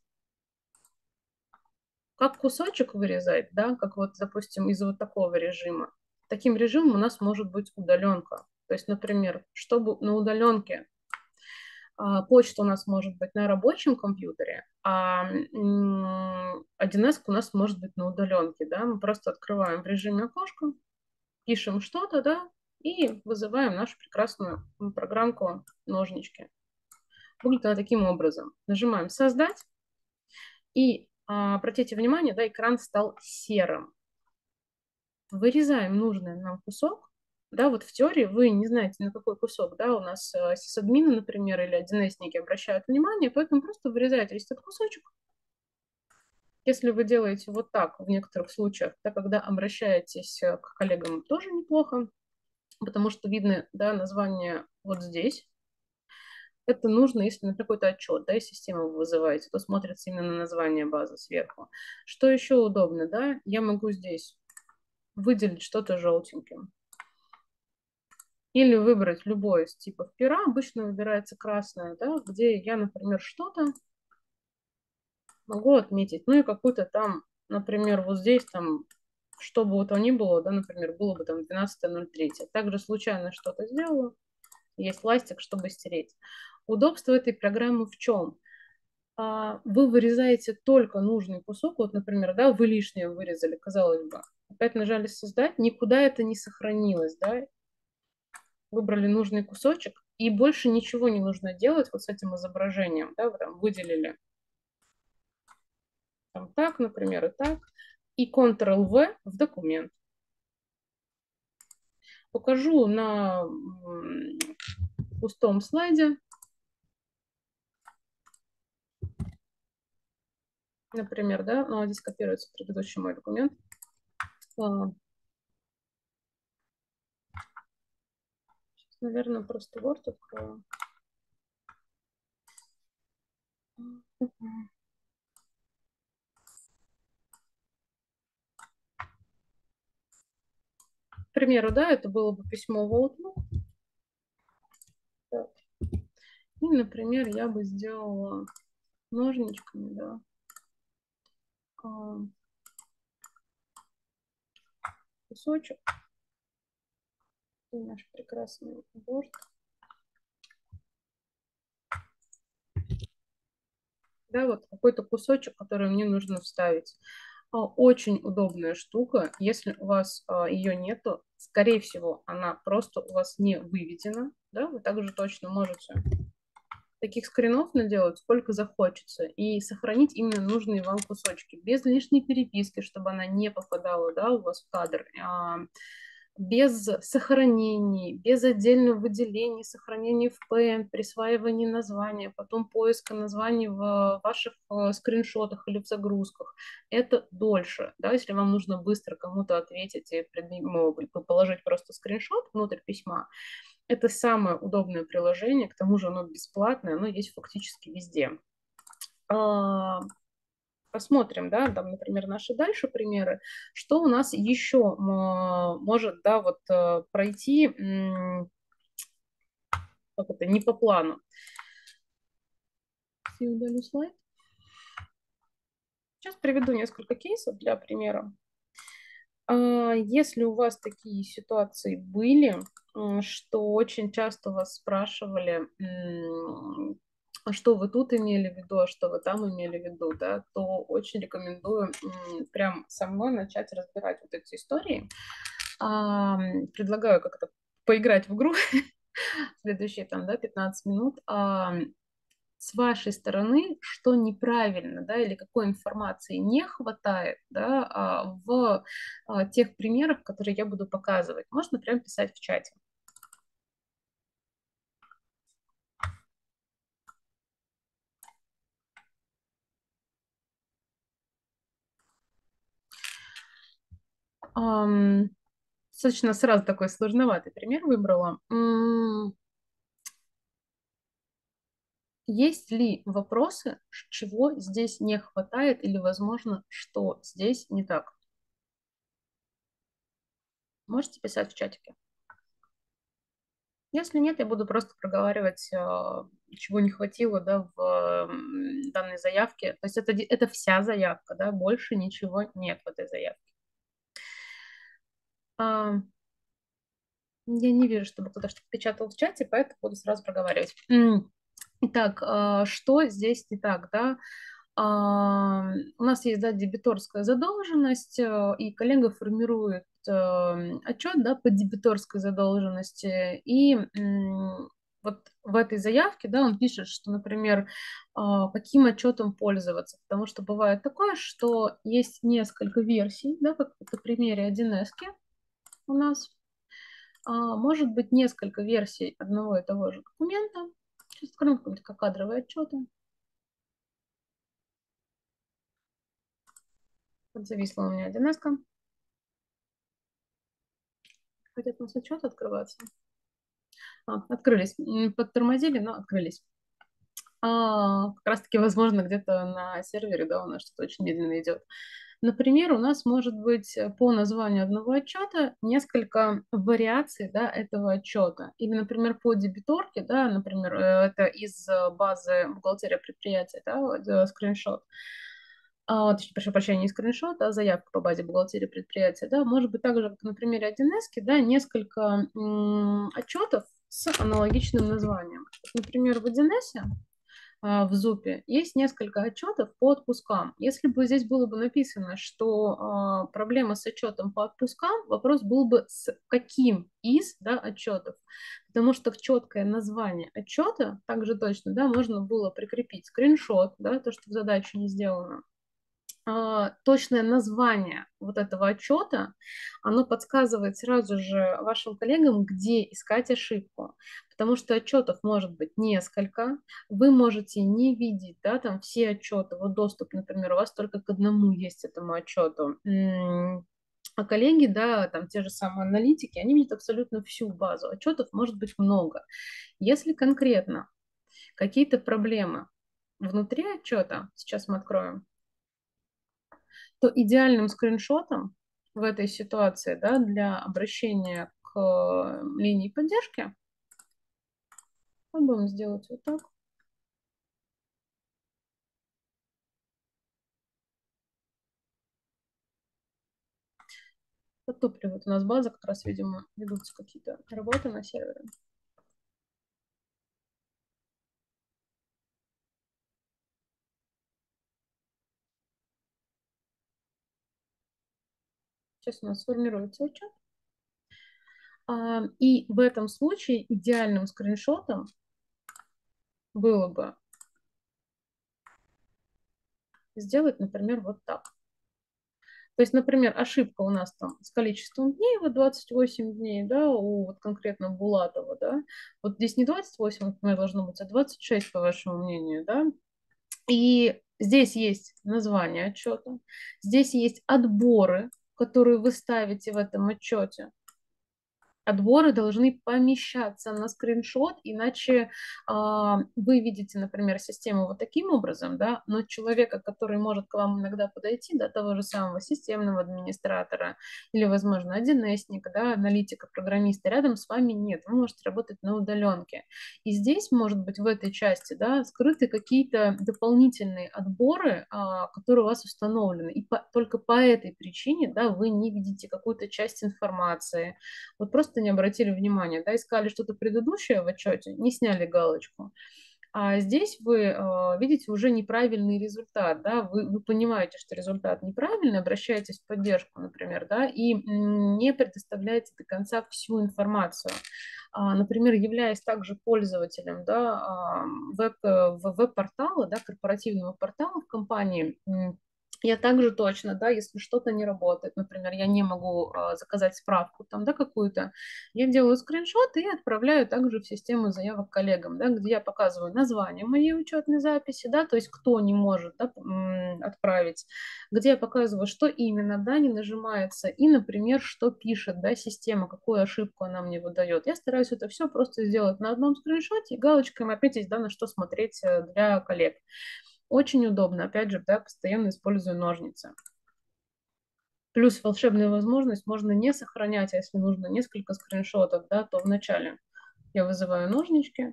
как кусочек вырезать, да, как вот, допустим, из вот такого режима. Таким режимом у нас может быть удаленка. То есть, например, чтобы на удаленке а, почта у нас может быть на рабочем компьютере, а м, один эс у нас может быть на удаленке, да, мы просто открываем в режиме окошко, пишем что-то, да, и вызываем нашу прекрасную программку «Ножнички». Выглядит она таким образом. Нажимаем «Создать», и а, обратите внимание, да, экран стал серым. Вырезаем нужный нам кусок. Да, вот в теории вы не знаете, на какой кусок, да, у нас э, сисадмины, например, или один эсники обращают внимание, поэтому просто вырезаете весь этот кусочек. Если вы делаете вот так в некоторых случаях, да, когда обращаетесь э, к коллегам, тоже неплохо, потому что видно, да, название вот здесь. Это нужно, если на какой-то отчет, да, и систему вы вызываете, то смотрится именно на название базы сверху. Что еще удобно, да, я могу здесь выделить что-то желтеньким. Или выбрать любой из типов пера. Обычно выбирается красное, да, где я, например, что-то могу отметить. Ну и какую-то там, например, вот здесь там, что бы то ни было, да, например, было бы там двенадцатое ноль три. Также случайно что-то сделала. Есть ластик, чтобы стереть. Удобство этой программы в чем? А, Вы вырезаете только нужный кусок. Вот, например, да, вы лишнее вырезали, казалось бы. Опять нажали «Создать», никуда это не сохранилось, да, выбрали нужный кусочек, и больше ничего не нужно делать вот с этим изображением, да, вы там выделили там так, например, и так, и контрол-вэ в документ. Покажу на пустом слайде, например, да, ну, а здесь копируется предыдущий мой документ. А, сейчас, наверное, просто Word открою. К примеру, да, это было бы письмо в Outlook. Так. И, например, я бы сделала ножничками, да, а, кусочек. И наш прекрасный Word. Да, вот какой-то кусочек, который мне нужно вставить. А, Очень удобная штука. Если у вас а, ее нету, скорее всего, она просто у вас не выведена. Да? Вы также точно можете таких скринов наделать, сколько захочется, и сохранить именно нужные вам кусочки, без лишней переписки, чтобы она не попадала, да, у вас в кадр, а, без сохранений, без отдельного выделения, сохранения в пи эн, присваивания названия, потом поиска названий в ваших э, скриншотах или в загрузках. Это дольше, да, если вам нужно быстро кому-то ответить и положить просто скриншот внутрь письма. Это самое удобное приложение, к тому же оно бесплатное, оно есть фактически везде. А, Посмотрим, да, там, например, наши дальше примеры, что у нас еще может, да, вот э, пройти, как это, не по плану. Я удалю слайд. Сейчас приведу несколько кейсов для примера. А, Если у вас такие ситуации были, что очень часто вас спрашивали, а что вы тут имели в виду, а что вы там имели в виду, да, то очень рекомендую прям со мной начать разбирать вот эти истории. А, Предлагаю как-то поиграть в игру следующие там, да, пятнадцать минут. А, С вашей стороны, что неправильно, да, или какой информации не хватает, да, а, в а, тех примерах, которые я буду показывать. Можно прям писать в чате. Ам, Достаточно сразу такой сложноватый пример выбрала. М, Есть ли вопросы, чего здесь не хватает или, возможно, что здесь не так? Можете писать в чатике. Если нет, я буду просто проговаривать, а, чего не хватило, да, в м, данной заявке. То есть это, ди- это вся заявка, да, больше ничего нет в этой заявке. А, Я не вижу, чтобы кто-то что-то печатал в чате, поэтому буду сразу проговаривать. М, Итак, а, что здесь не так, да? А, У нас есть, да, дебиторская задолженность, э, и коллега формирует э, отчет, да, по дебиторской задолженности, и м, вот в этой заявке, да, он пишет, что, например, а, каким отчетом пользоваться, потому что бывает такое, что есть несколько версий, да, как на примере один эс у нас, а, может быть несколько версий одного и того же документа. Сейчас откроем какие-то как кадровые отчеты. Вот зависла у меня один эс. Хотят у нас отчет открываться. А, открылись. М, Подтормозили, но открылись. А, как раз-таки, возможно, где-то на сервере, да, у нас что-то очень медленно идет. Например, у нас может быть э, по названию одного отчета несколько вариаций, да, этого отчета. Или, например, по дебиторке, да, например, э, это из э, базы бухгалтерия предприятия, да, вот, э, скриншот. А, точнее, прошу прощения, не скриншот, а заявка по базе бухгалтерии предприятия, да, может быть также, как на примере один эс, да, несколько м, отчетов с аналогичным названием. Например, в один эс а, в зупе есть несколько отчетов по отпускам. Если бы здесь было бы написано, что а, проблема с отчетом по отпускам, вопрос был бы с каким из, да, отчетов, потому что в четкое название отчета также точно, да, можно было прикрепить скриншот, да, то, что в задаче не сделано, а, точное название вот этого отчета, оно подсказывает сразу же вашим коллегам, где искать ошибку, потому что отчетов может быть несколько, вы можете не видеть, да, там все отчеты, вот доступ, например, у вас только к одному есть этому отчету, а коллеги, да, там те же самые аналитики, они видят абсолютно всю базу, отчетов может быть много. Если конкретно какие-то проблемы внутри отчета, сейчас мы откроем, то идеальным скриншотом в этой ситуации, да, для обращения к э, линии поддержки, попробуем сделать вот так. Подтопливает у нас база, как раз, видимо, ведутся какие-то работы на сервере. Сейчас у нас сформируется отчет. А, и в этом случае идеальным скриншотом было бы сделать, например, вот так. То есть, например, ошибка у нас там с количеством дней, вот двадцать восемь дней, да, у вот конкретно Булатова, да, вот здесь не двадцать восемь, например, должно быть, а двадцать шесть, по вашему мнению, да, и здесь есть название отчета, здесь есть отборы, которые вы ставите в этом отчете. Отборы должны помещаться на скриншот, иначе а, вы видите, например, систему вот таким образом, да, но человека, который может к вам иногда подойти, да, того же самого системного администратора или, возможно, один эсник, да, аналитика, программиста, рядом с вами нет, вы можете работать на удаленке. И здесь, может быть, в этой части, да, скрыты какие-то дополнительные отборы, а, которые у вас установлены, и по, только по этой причине, да, вы не видите какую-то часть информации, вот просто не обратили внимания, да, искали что-то предыдущее в отчете, не сняли галочку. А здесь вы э, видите уже неправильный результат, да, вы, вы понимаете, что результат неправильный, обращаетесь в поддержку, например, да, и не предоставляете до конца всю информацию. А, например, являясь также пользователем, да, а, веб, веб-портала, да, корпоративного портала в компании, я также точно, да, если что-то не работает, например, я не могу э, заказать справку там, да, какую-то, я делаю скриншот и отправляю также в систему заявок коллегам, да, где я показываю название моей учетной записи, да, то есть кто не может, да, отправить, где я показываю, что именно, да, не нажимается, и, например, что пишет, да, система, какую ошибку она мне выдает. Я стараюсь это все просто сделать на одном скриншоте, и галочкой опять есть, да, на что смотреть э, для коллег. Очень удобно, опять же, да, постоянно использую ножницы. Плюс волшебная возможность, можно не сохранять, а если нужно несколько скриншотов, да, то вначале я вызываю ножнички,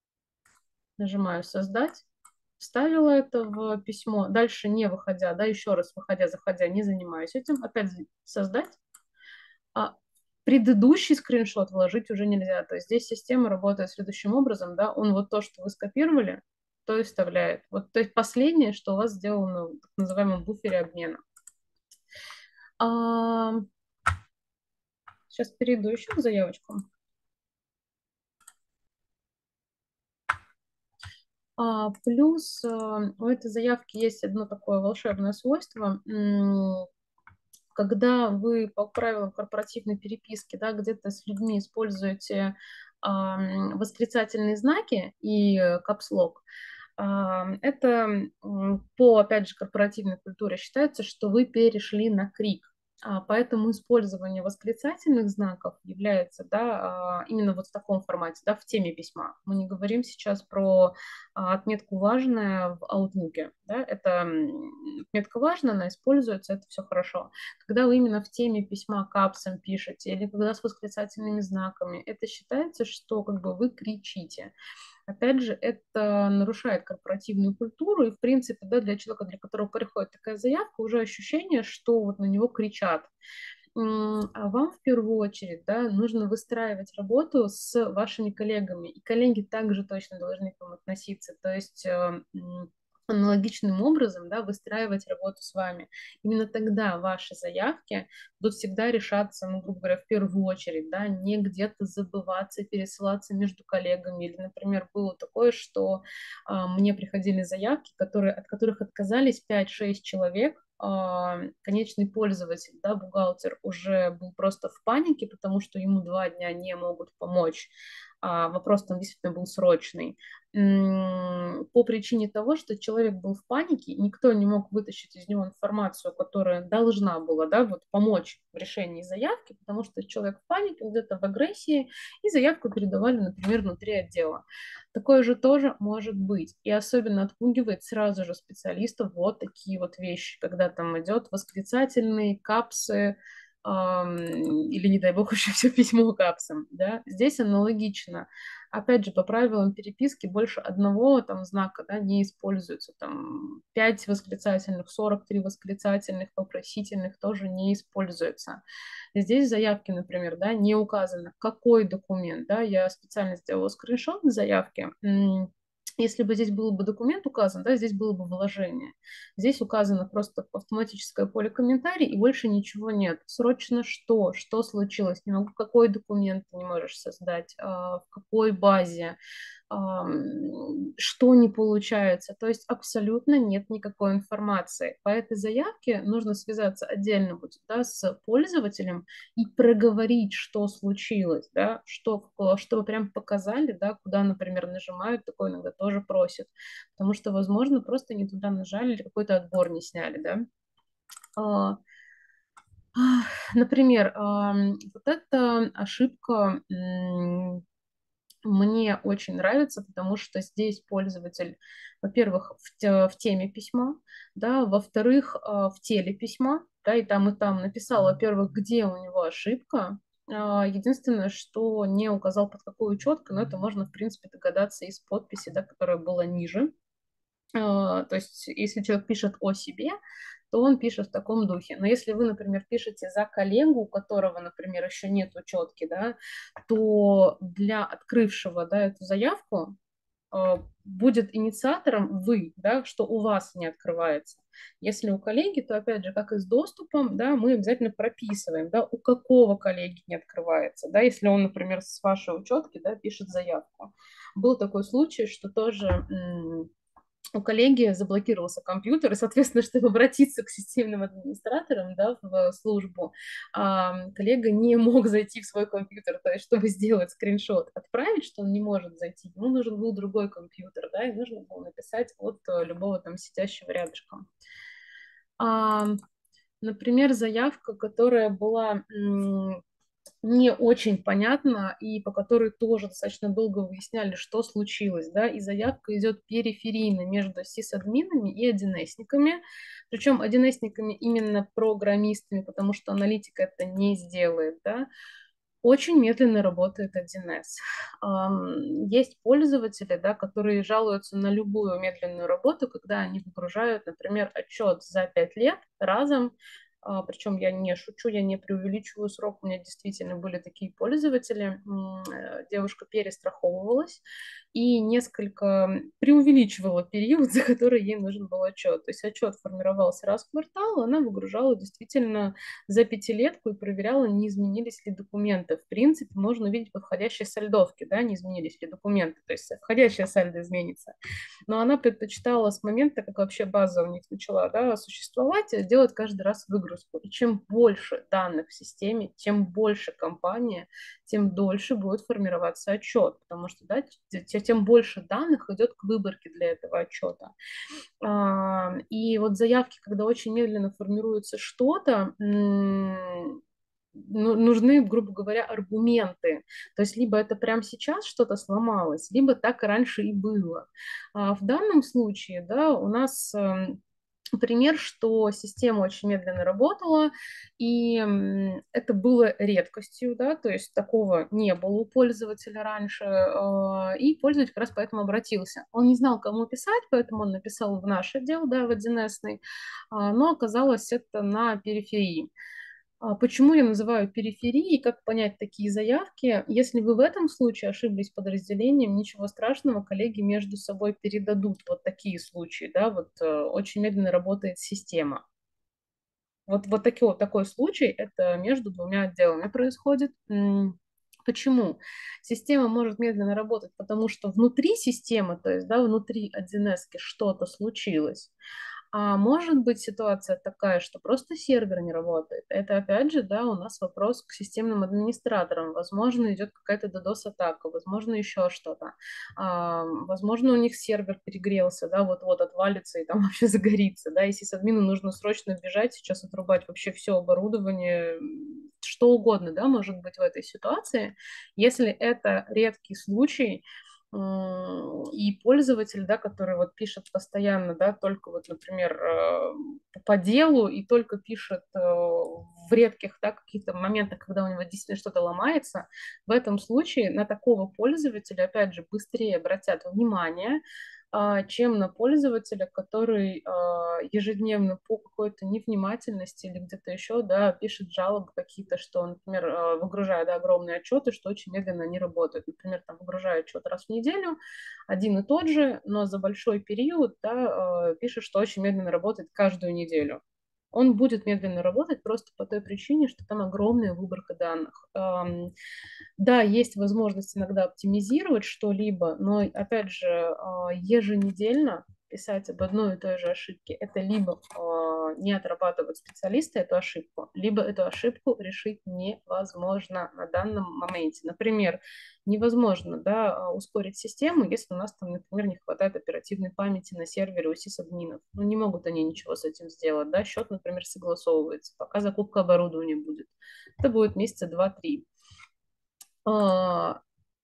нажимаю «Создать», вставила это в письмо, дальше не выходя, да, еще раз выходя, заходя, не занимаюсь этим, опять «Создать», а предыдущий скриншот вложить уже нельзя, то есть здесь система работает следующим образом, да, он вот то, что вы скопировали, то и вставляет. Вот, то есть последнее, что у вас сделано в так называемом буфере обмена. А, сейчас перейду еще к заявочкам. А, плюс а, у этой заявки есть одно такое волшебное свойство. Когда вы по правилам корпоративной переписки, да, где-то с людьми используете а, восклицательные знаки и капслог, а, это по, опять же, корпоративной культуре считается, что вы перешли на крик. А, Поэтому использование восклицательных знаков является, да, а, именно вот в таком формате, да, в теме письма. Мы не говорим сейчас про а, отметку «важная» в Outlook. Да, это м, отметка «важная», она используется, это все хорошо. Когда вы именно в теме письма капсом пишете или когда с восклицательными знаками, это считается, что как бы вы кричите. Опять же, это нарушает корпоративную культуру, и, в принципе, да, для человека, для которого приходит такая заявка, уже ощущение, что вот на него кричат. А вам в первую очередь, да, нужно выстраивать работу с вашими коллегами, и коллеги также точно должны к вам относиться, то есть э, аналогичным образом, да, выстраивать работу с вами. Именно тогда ваши заявки будут всегда решаться, ну, грубо говоря, в первую очередь, да, не где-то забываться, пересылаться между коллегами. Или, например, было такое, что а, мне приходили заявки, которые, от которых отказались пять-шесть человек, а, конечный пользователь, да, бухгалтер, уже был просто в панике, потому что ему два дня не могут помочь. А вопрос там действительно был срочный. По причине того, что человек был в панике, никто не мог вытащить из него информацию, которая должна была, да, вот помочь в решении заявки, потому что человек в панике, где-то в агрессии, и заявку передавали, например, внутри отдела. Такое же тоже может быть. И особенно отпугивает сразу же специалистов вот такие вот вещи, когда там идет восклицательные капсы, ам, или, не дай бог, еще все письмо капсом, да. Здесь аналогично. Опять же, по правилам переписки больше одного там знака, да, не используется. Там пять восклицательных, сорок три восклицательных, вопросительных тоже не используется. Здесь в заявке, например, да, не указано, какой документ, да, я специально сделала скриншот заявки. Если бы здесь был бы документ указан, да, здесь было бы вложение. Здесь указано просто автоматическое поле комментарий, и больше ничего нет. Срочно что? Что случилось? Не могу, какой документ ты не можешь создать? В какой базе? Что не получается. То есть абсолютно нет никакой информации. По этой заявке нужно связаться отдельно будет, да, с пользователем и проговорить, что случилось, да, что, чтобы прям показали, да, куда, например, нажимают, такое иногда тоже просят, потому что, возможно, просто не туда нажали или какой-то отбор не сняли, да. Например, вот эта ошибка мне очень нравится, потому что здесь пользователь, во-первых, в, в теме письма, да, во-вторых, в теле письма, да, и там, и там написал, во-первых, где у него ошибка. Единственное, что не указал под какую четко, но это можно, в принципе, догадаться из подписи, да, которая была ниже. То есть, если человек пишет о себе, то он пишет в таком духе. Но если вы, например, пишете за коллегу, у которого, например, еще нет учетки, да, то для открывшего, да, эту заявку будет инициатором вы, да, что у вас не открывается. Если у коллеги, то опять же, как и с доступом, да, мы обязательно прописываем, да, у какого коллеги не открывается, да, если он, например, с вашей учетки, да, пишет заявку. Был такой случай, что тоже у коллеги заблокировался компьютер, и, соответственно, чтобы обратиться к системным администраторам, да, в службу, а, коллега не мог зайти в свой компьютер, то есть, чтобы сделать скриншот, отправить, что он не может зайти, ему нужен был другой компьютер, да, и нужно было написать от любого там сидящего рядышком. А, например, заявка, которая была не очень понятно, и по которой тоже достаточно долго выясняли, что случилось, да, и заявка идет периферийно между сисадминами и один эсниками, причем один эсниками именно программистами, потому что аналитика это не сделает, да. Очень медленно работает один эс. Есть пользователи, да, которые жалуются на любую медленную работу, когда они выгружают, например, отчет за пять лет разом. Причем я не шучу, я не преувеличиваю срок. У меня действительно были такие пользователи. Девушка перестраховывалась и несколько преувеличивала период, за который ей нужен был отчет. То есть отчет формировался раз в квартал, она выгружала действительно за пятилетку и проверяла, не изменились ли документы. В принципе, можно увидеть по входящей сальдовке, да, не изменились ли документы, то есть входящая сальдо изменится. Но она предпочитала с момента, как вообще база у них начала, да, существовать, делать каждый раз выгрузку. И чем больше данных в системе, тем больше компания, тем дольше будет формироваться отчет, потому что, да, тем больше данных идет к выборке для этого отчета. И вот заявки, когда очень медленно формируется что-то, нужны, грубо говоря, аргументы. То есть либо это прямо сейчас что-то сломалось, либо так и раньше и было. А в данном случае, да, у нас пример, что система очень медленно работала, и это было редкостью, да, то есть такого не было у пользователя раньше, и пользователь как раз поэтому обратился. Он не знал, кому писать, поэтому он написал в наш отдел, да, в один эсный, но оказалось это на периферии. Почему я называю периферией, как понять такие заявки? Если вы в этом случае ошиблись подразделением, ничего страшного, коллеги между собой передадут вот такие случаи, да, вот очень медленно работает система. Вот, вот такой, такой случай, это между двумя отделами происходит. Почему? Система может медленно работать, потому что внутри системы, то есть, да, внутри один эс что-то случилось, А может быть ситуация такая, что просто сервер не работает. Это опять же, да, у нас вопрос к системным администраторам. Возможно, идет какая-то додос-атака, возможно, еще что-то. А, возможно, у них сервер перегрелся, да, вот-вот отвалится и там вообще загорится, да, и сисадмину нужно срочно бежать, сейчас отрубать вообще все оборудование, что угодно, да, может быть в этой ситуации. Если это редкий случай, и пользователь, да, который вот пишет постоянно, да, только вот, например, э, по делу и только пишет э, в редких, да, каких-то моментах, когда у него действительно что-то ломается, в этом случае на такого пользователя, опять же, быстрее обратят внимание, а, чем на пользователя, который а, ежедневно по какой-то невнимательности или где-то еще, да, пишет жалобы какие-то, что, например, а, выгружая, да, огромные отчеты, что очень медленно они работают. Например, там выгружая отчет раз в неделю, один и тот же, но за большой период, да, а, пишет, что очень медленно работает каждую неделю. Он будет медленно работать просто по той причине, что там огромная выборка данных. Да, есть возможность иногда оптимизировать что-либо, но, опять же, а, еженедельно писать об одной и той же ошибке, это либо а, не отрабатывают специалисты эту ошибку, либо эту ошибку решить невозможно на данном моменте. Например, невозможно, да, а, ускорить систему, если у нас там, например, не хватает оперативной памяти на сервере у сисадминов. Ну, не могут они ничего с этим сделать, да, счет, например, согласовывается, пока закупка оборудования будет. Это будет месяца два-три. А,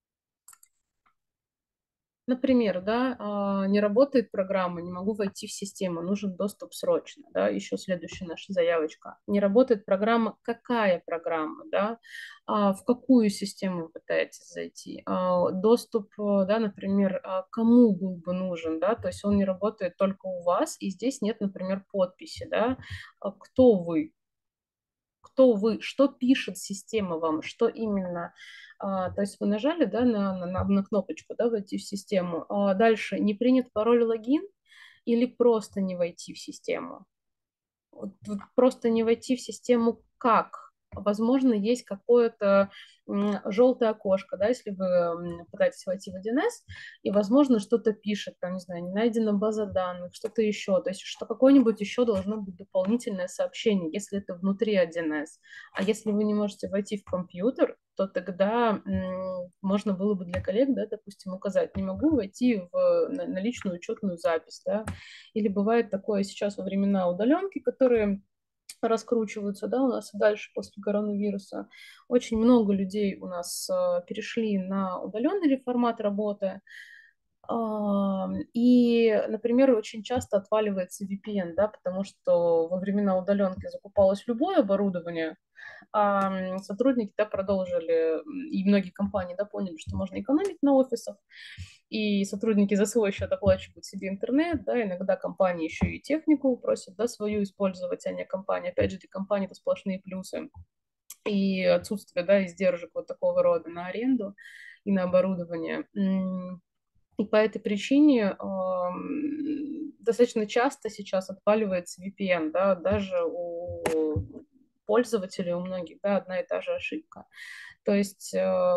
Например, да, а, не работает программа, не могу войти в систему, нужен доступ срочно, да, еще следующая наша заявочка. Не работает программа, какая программа, да, а, в какую систему вы пытаетесь зайти, а, доступ, э, да, например, а, кому был бы нужен, да, то есть он не работает только у вас, и здесь нет, например, подписи, да, а кто вы, кто вы, что пишет система вам, что именно. А, то есть вы нажали, да, на, на, на кнопочку, да, войти в систему. А дальше не принят пароль логин или просто не войти в систему. Вот, вот просто не войти в систему как? Возможно, есть какое-то желтое окошко, да, если вы м, пытаетесь войти в один эс, и, возможно, что-то пишет, там, не знаю, не найдена база данных, что-то еще, то есть что какое-нибудь еще должно быть дополнительное сообщение, если это внутри один эс. А если вы не можете войти в компьютер, то тогда м, можно было бы для коллег, да, допустим, указать, не могу войти в, на, на личную учетную запись, да, или бывает такое сейчас во времена удаленки, которые раскручиваются, да, у нас и дальше после коронавируса. Очень много людей у нас э, перешли на удаленный формат работы. А, И, например, очень часто отваливается ви пи эн, да, потому что во времена удаленки закупалось любое оборудование, а сотрудники, да, продолжили, и многие компании, да, поняли, что можно экономить на офисах, и сотрудники за свой счет оплачивают себе интернет, да, иногда компании еще и технику просят, да, свою использовать, а не компания. Опять же, для компании это сплошные плюсы. И отсутствие, да, издержек вот такого рода на аренду и на оборудование. И по этой причине э, достаточно часто сейчас отваливается ви пи эн, да, даже у пользователей, у многих, да, одна и та же ошибка. То есть э,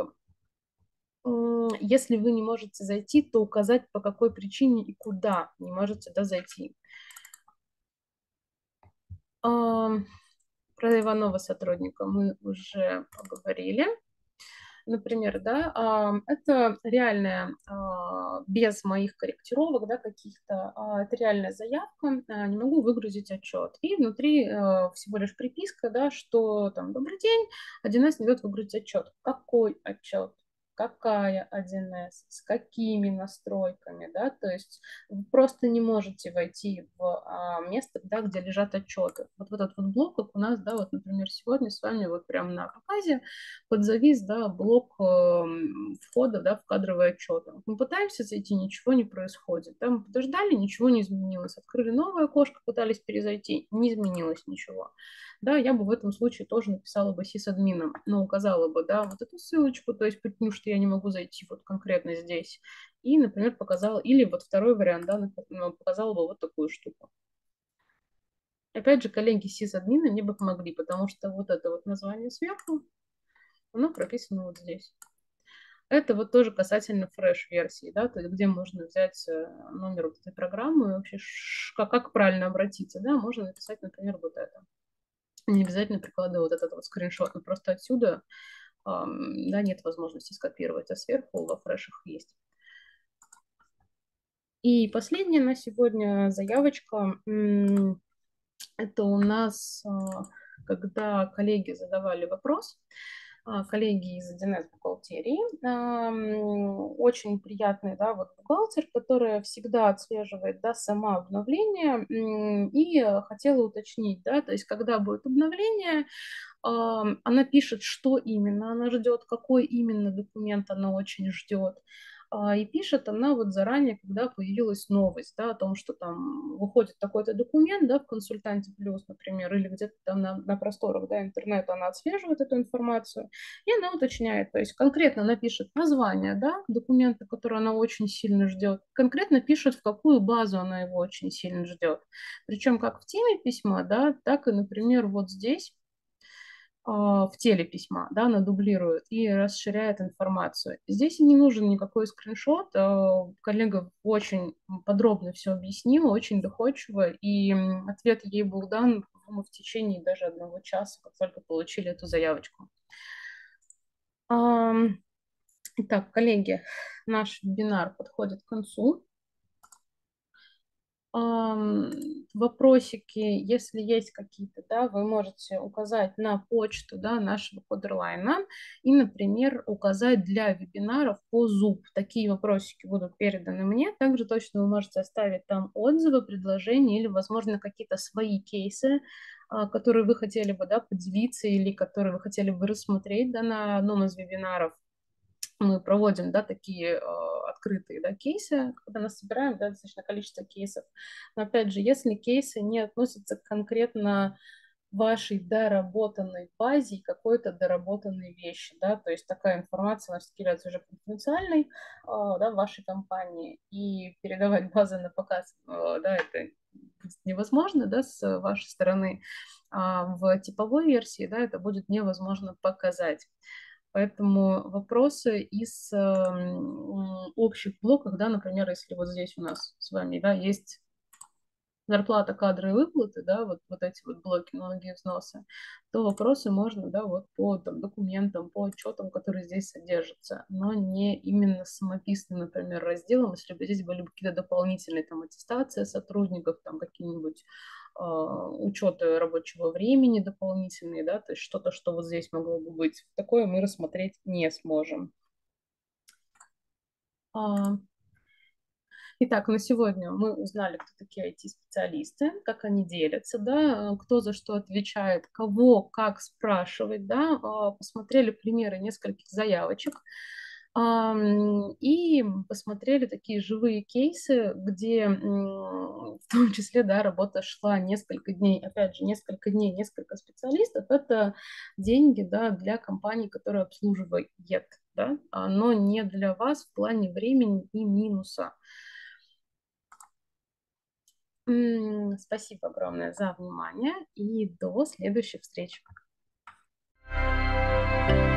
если вы не можете зайти, то указать, по какой причине и куда не можете, да, зайти. Про Иванова сотрудника мы уже поговорили. Например, да, это реальная, без моих корректировок, да, каких-то, это реальная заявка, не могу выгрузить отчет. И внутри всего лишь приписка, да, что там, добрый день, один эс не дает выгрузить отчет. Какой отчет? Какая один эс, с какими настройками, да, то есть вы просто не можете войти в а, место, да, где лежат отчеты. Вот в этот вот блок, как у нас, да, вот, например, сегодня с вами вот прямо на показе подзавис, да, блок э, входа, да, в кадровые отчеты. Мы пытаемся зайти, ничего не происходит. Там подождали, ничего не изменилось. Открыли новое окошко, пытались перезайти, не изменилось ничего. Да, я бы в этом случае тоже написала бы сисадминам, но указала бы, да, вот эту ссылочку, то есть потому что я не могу зайти вот конкретно здесь. И, например, показала, или вот второй вариант, да, показала бы вот такую штуку. Опять же, коллеги сисадмины мне бы помогли, потому что вот это вот название сверху, оно прописано вот здесь. Это вот тоже касательно фреш-версии, да, то есть где можно взять э, номер вот этой программы и вообще ш- как, как правильно обратиться, да, можно написать, например, вот это. Не обязательно прикладывать вот этот вот скриншот, но просто отсюда, ам, да, нет возможности скопировать, а сверху во фрешах есть. И последняя на сегодня заявочка. м, Это у нас, а, когда коллеги задавали вопрос, а, коллеги из один эс бухгалтерии, ам, очень приятный, да, вот бухгалтер, которая всегда отслеживает, да, сама обновление, м, и э, хотела уточнить, да, то есть когда будет обновление, ам, она пишет, что именно она ждет, какой именно документ она очень ждет. А, И пишет она вот заранее, когда появилась новость, да, о том, что там выходит такой-то документ, да, в консультанте плюс, например, или где-то там на, на просторах, да, интернета она отслеживает эту информацию, и она уточняет, то есть конкретно она пишет название, да, документа, который она очень сильно ждет, конкретно пишет, в какую базу она его очень сильно ждет. Причем как в теме письма, да, так и, например, вот здесь а, в теле письма, да, она дублирует и расширяет информацию. Здесь не нужен никакой скриншот, а, коллега очень подробно все объяснила, очень доходчиво, и м, ответ ей был дан, по-моему, в течение даже одного часа, как только получили эту заявочку. Ам, Итак, коллеги, наш вебинар подходит к концу. Ам, Вопросики, если есть какие-то, да, вы можете указать на почту, да, нашего Кодерлайна и, например, указать для вебинаров по зуб. Такие вопросики будут переданы мне. Также точно вы можете оставить там отзывы, предложения или, возможно, какие-то свои кейсы, а, которые вы хотели бы, да, поделиться или которые вы хотели бы рассмотреть, да, на одном из вебинаров. Мы проводим, да, такие э, открытые, да, кейсы, когда мы собираем, да, достаточно количество кейсов. Но опять же, если кейсы не относятся к конкретно вашей доработанной базе и какой-то доработанной вещи, да, то есть такая информация, она все-таки является уже конфиденциальной, э, да, в вашей компании, и передавать базы на показ, э, да, это будет невозможно, да, с вашей стороны, а в типовой версии, да, это будет невозможно показать. Поэтому вопросы из эм, общих блоков, да, например, если вот здесь у нас с вами, да, есть зарплата, кадры и выплаты, да, вот, вот эти вот блоки, налоги и взносы, то вопросы можно, да, вот по там, документам, по отчетам, которые здесь содержатся, но не именно самописным, например, разделом, если бы здесь были бы какие-то дополнительные там аттестации сотрудников, там какие-нибудь э, учеты рабочего времени дополнительные, да, то есть что-то, что вот здесь могло бы быть. Такое мы рассмотреть не сможем. А, Итак, на сегодня мы узнали, кто такие ай ти-специалисты, как они делятся, да, кто за что отвечает, кого как спрашивать, да, а, посмотрели примеры нескольких заявочек, ам, и посмотрели такие живые кейсы, где м, в том числе, да, работа шла несколько дней, опять же, несколько дней, несколько специалистов, это деньги, да, для компании, которая обслуживает, да, а, но не для вас в плане времени и минуса. М, Спасибо огромное за внимание и до следующих встреч.